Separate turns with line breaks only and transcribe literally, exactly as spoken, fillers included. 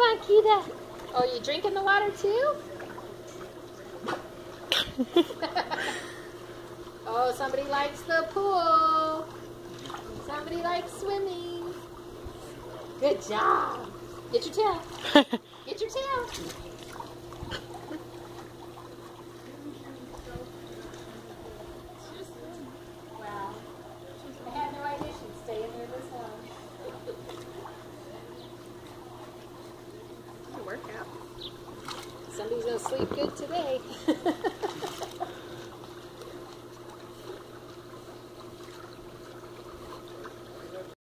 on, Kita. Oh, you drinking the water too? Oh, somebody likes the pool. Somebody likes swimming. Good job. Get your tail. Get your tail. Wow. I had no idea she'd stay in there this long. Workout. Somebody's gonna sleep good today.